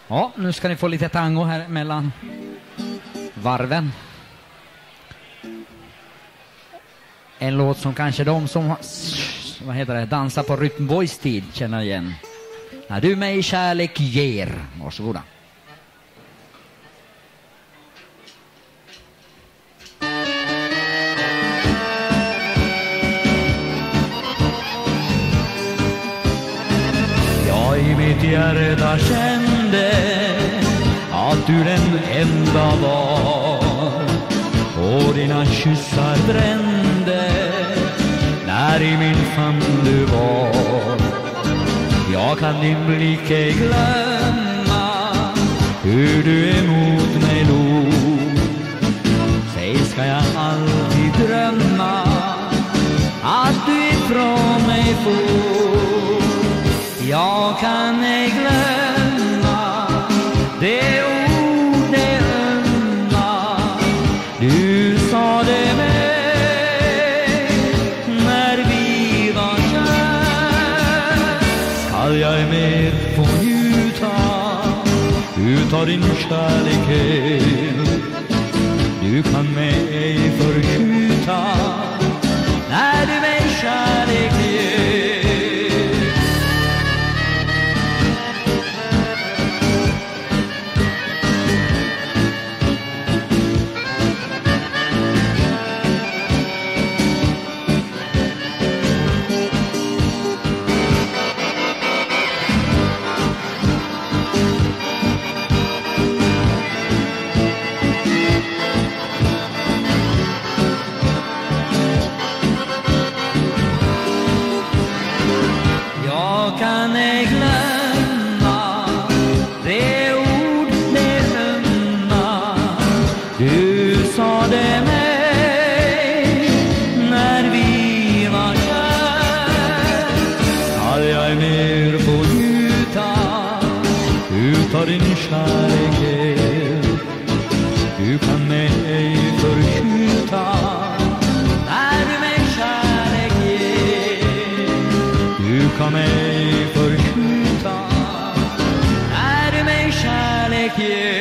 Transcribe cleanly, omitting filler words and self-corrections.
Ja, nu ska ni få lite tango här mellan varven. En låt som kanske de som dansar på Rytm Boys tid känner igen. När du mig kärlek ger. Varsågoda. Jag i mitt hjärta kände att du den enda var, och dina kyssar brände när i min famn du var. Jag kan din blick ej glömma hur du emot mig log. Säg, ska jag alltid drömma att du ifrån mig får. Jag kan ej glömma det ord, det ömma du sa det mig när vi var kär. Skall jag mer få utav din kärlek? Du kan mig ej förskjuta när du mig kärlek ger. Kan ej glömma det ord, det ömma du sa det mig när vi var kär. Skall jag mer få njuta utav din kärlek? Du kan mig ej förskjuta när du mig kärlek ger. Du kan mig förskjuta när du mig kärlek ger.